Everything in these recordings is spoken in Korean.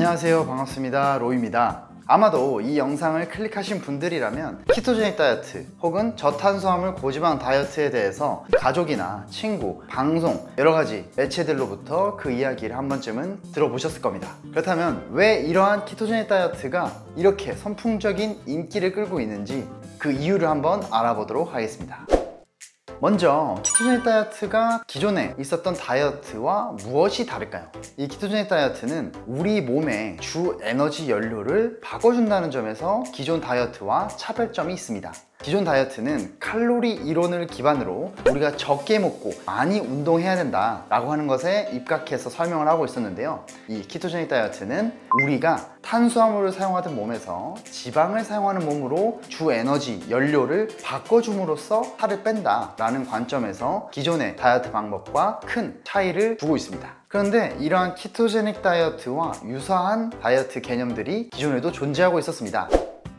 안녕하세요, 반갑습니다. 로이입니다. 아마도 이 영상을 클릭하신 분들이라면 키토제닉 다이어트 혹은 저탄수화물 고지방 다이어트에 대해서 가족이나 친구, 방송, 여러가지 매체들로부터 그 이야기를 한 번쯤은 들어보셨을 겁니다. 그렇다면 왜 이러한 키토제닉 다이어트가 이렇게 선풍적인 인기를 끌고 있는지 그 이유를 한번 알아보도록 하겠습니다. 먼저 키토제닉 다이어트가 기존에 있었던 다이어트와 무엇이 다를까요? 이 키토제닉 다이어트는 우리 몸의 주 에너지 연료를 바꿔준다는 점에서 기존 다이어트와 차별점이 있습니다. 기존 다이어트는 칼로리 이론을 기반으로 우리가 적게 먹고 많이 운동해야 된다 라고 하는 것에 입각해서 설명을 하고 있었는데요, 이 키토제닉 다이어트는 우리가 탄수화물을 사용하던 몸에서 지방을 사용하는 몸으로 주 에너지 연료를 바꿔줌으로써 살을 뺀다 라는 관점에서 기존의 다이어트 방법과 큰 차이를 두고 있습니다. 그런데 이러한 키토제닉 다이어트와 유사한 다이어트 개념들이 기존에도 존재하고 있었습니다.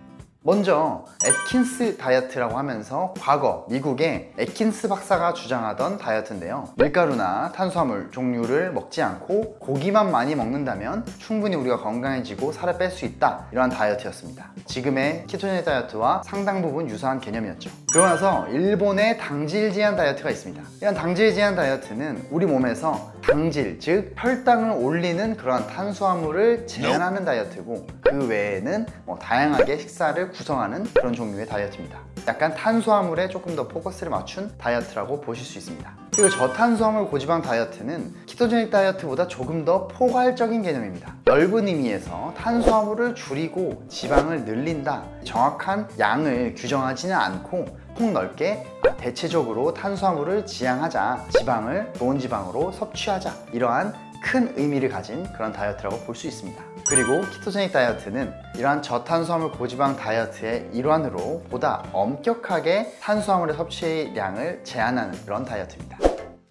먼저 애킨스 다이어트라고 하면서 과거 미국의 애킨스 박사가 주장하던 다이어트인데요, 밀가루나 탄수화물 종류를 먹지 않고 고기만 많이 먹는다면 충분히 우리가 건강해지고 살을 뺄 수 있다, 이러한 다이어트였습니다. 지금의 키토제닉 다이어트와 상당 부분 유사한 개념이었죠. 그러고 나서 일본의 당질 제한 다이어트가 있습니다. 이런 당질 제한 다이어트는 우리 몸에서 당질, 즉 혈당을 올리는 그러한 탄수화물을 제한하는 다이어트고, 그 외에는 다양하게 식사를 구성하는 그런 종류의 다이어트입니다. 약간 탄수화물에 조금 더 포커스를 맞춘 다이어트라고 보실 수 있습니다. 그리고 저탄수화물 고지방 다이어트는 키토제닉 다이어트보다 조금 더 포괄적인 개념입니다. 넓은 의미에서 탄수화물을 줄이고 지방을 늘린다, 정확한 양을 규정하지는 않고 폭넓게 대체적으로 탄수화물을 지양하자, 지방을 좋은 지방으로 섭취하자, 이러한 큰 의미를 가진 그런 다이어트라고 볼 수 있습니다. 그리고 키토제닉 다이어트는 이러한 저탄수화물 고지방 다이어트의 일환으로 보다 엄격하게 탄수화물의 섭취량을 제한하는 그런 다이어트입니다.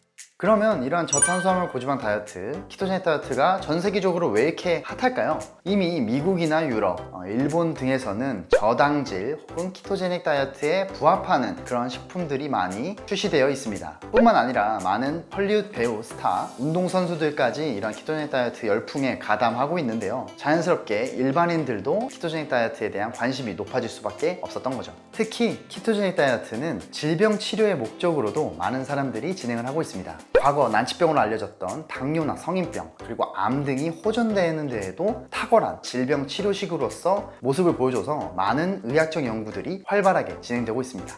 그러면 이러한 저탄수화물 고지방 다이어트, 키토제닉 다이어트가 전 세계적으로 왜 이렇게 핫할까요? 이미 미국이나 유럽, 일본 등에서는 저당질 혹은 키토제닉 다이어트에 부합하는 그런 식품들이 많이 출시되어 있습니다. 뿐만 아니라 많은 헐리우드 배우, 스타, 운동선수들까지 이런 키토제닉 다이어트 열풍에 가담하고 있는데요, 자연스럽게 일반인들도 키토제닉 다이어트에 대한 관심이 높아질 수밖에 없었던 거죠. 특히 키토제닉 다이어트는 질병 치료의 목적으로도 많은 사람들이 진행을 하고 있습니다. 과거 난치병으로 알려졌던 당뇨나 성인병, 그리고 암 등이 호전되는 데에도 탁월한 질병 치료식으로서 모습을 보여줘서 많은 의학적 연구들이 활발하게 진행되고 있습니다.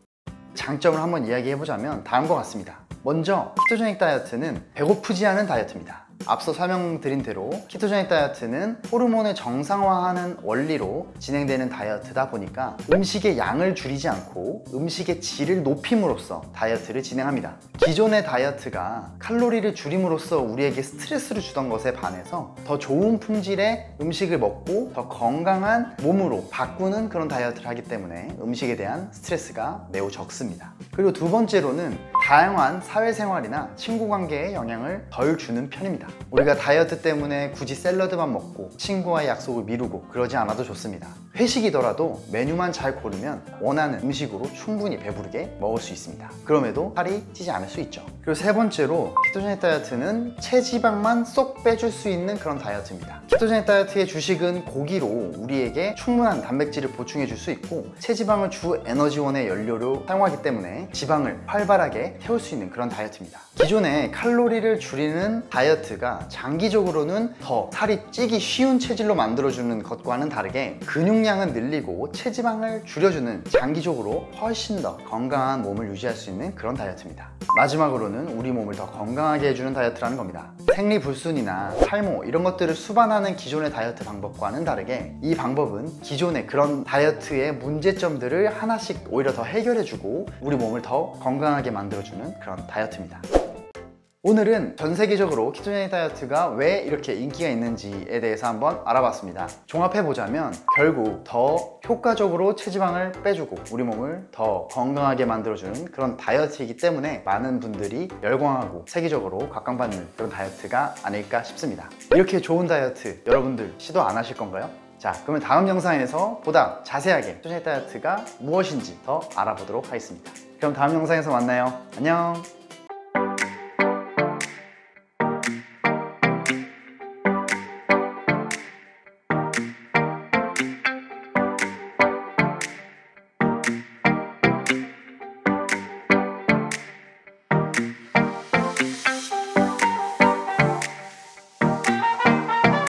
장점을 한번 이야기해보자면 다음과 같습니다. 먼저 키토제닉 다이어트는 배고프지 않은 다이어트입니다. 앞서 설명드린 대로 키토제닉 다이어트는 호르몬을 정상화하는 원리로 진행되는 다이어트다 보니까 음식의 양을 줄이지 않고 음식의 질을 높임으로써 다이어트를 진행합니다. 기존의 다이어트가 칼로리를 줄임으로써 우리에게 스트레스를 주던 것에 반해서 더 좋은 품질의 음식을 먹고 더 건강한 몸으로 바꾸는 그런 다이어트를 하기 때문에 음식에 대한 스트레스가 매우 적습니다. 그리고 두 번째로는 다양한 사회생활이나 친구관계에 영향을 덜 주는 편입니다. 우리가 다이어트 때문에 굳이 샐러드만 먹고 친구와의 약속을 미루고 그러지 않아도 좋습니다. 회식이더라도 메뉴만 잘 고르면 원하는 음식으로 충분히 배부르게 먹을 수 있습니다. 그럼에도 살이 찌지 않을 수 있죠. 그리고 세 번째로 키토제닉 다이어트는 체지방만 쏙 빼줄 수 있는 그런 다이어트입니다. 키토제닉 다이어트의 주식은 고기로 우리에게 충분한 단백질을 보충해 줄 수 있고, 체지방을 주 에너지원의 연료로 사용하기 때문에 지방을 활발하게 태울 수 있는 그런 다이어트입니다. 기존의 칼로리를 줄이는 다이어트가 장기적으로는 더 살이 찌기 쉬운 체질로 만들어주는 것과는 다르게 근육량은 늘리고 체지방을 줄여주는, 장기적으로 훨씬 더 건강한 몸을 유지할 수 있는 그런 다이어트입니다. 마지막으로는 우리 몸을 더 건강하게 해주는 다이어트라는 겁니다. 생리불순이나 탈모 이런 것들을 수반하는 기존의 다이어트 방법과는 다르게 이 방법은 기존의 그런 다이어트의 문제점들을 하나씩 오히려 더 해결해주고 우리 몸을 더 건강하게 만들어주는 그런 다이어트입니다. 오늘은 전 세계적으로 키토제닉 다이어트가 왜 이렇게 인기가 있는지에 대해서 한번 알아봤습니다. 종합해보자면 결국 더 효과적으로 체지방을 빼주고 우리 몸을 더 건강하게 만들어주는 그런 다이어트이기 때문에 많은 분들이 열광하고 세계적으로 각광받는 그런 다이어트가 아닐까 싶습니다. 이렇게 좋은 다이어트 여러분들 시도 안 하실 건가요? 자, 그러면 다음 영상에서 보다 자세하게 키토제닉 다이어트가 무엇인지 더 알아보도록 하겠습니다. 그럼 다음 영상에서 만나요. 안녕.